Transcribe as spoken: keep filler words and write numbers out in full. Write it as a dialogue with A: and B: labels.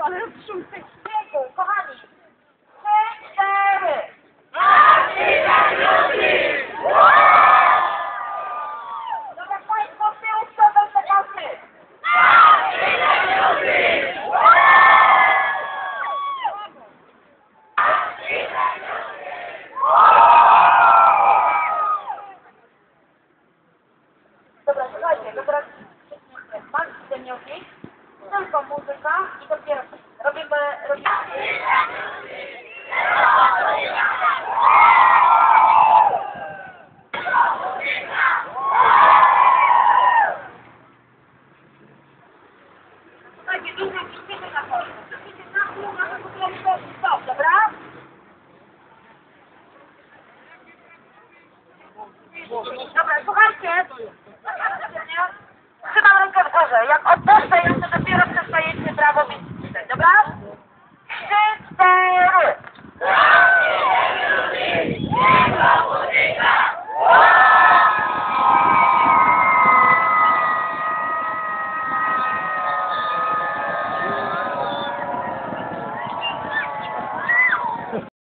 A: ale szumcy.
B: Kochani, trzy, cztery. Dobra, Państwo, z tyłu wstawiam te kasy. Dobra, słuchajcie, dobra, pan Deniowicz, tylko muzyka i dopiero robimy, robimy... Słuchajcie, dużo piszcie na polu. Piszcie na pół, na to po stop, dobra? Dobra, słuchajcie. Trzymam rękę w górze. Jak odpuszczę, jeszcze dopiero